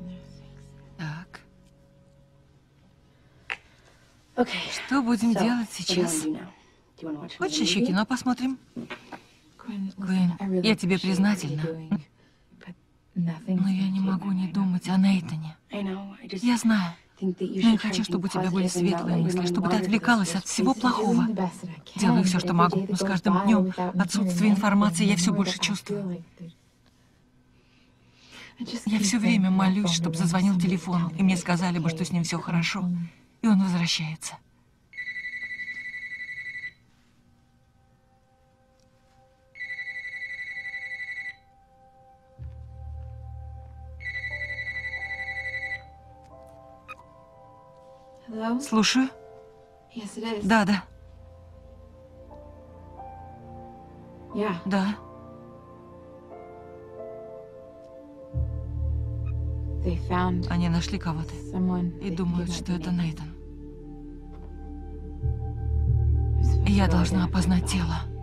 Так. Что будем делать сейчас? Хочешь еще кино посмотрим? Куин, я тебе признательна. Но я не могу не думать о Нейтане. Я знаю. Но я хочу, чтобы у тебя были светлые мысли, чтобы ты отвлекалась от всего плохого. Делаю все, что могу, но с каждым днем отсутствие информации я все больше чувствую. Я все время молюсь, чтобы зазвонил телефон, и мне сказали бы, что с ним все хорошо, и он возвращается. Слушаю. Да, да. Да. Они нашли кого-то и думают, что это Нейтан. Я должна опознать тело.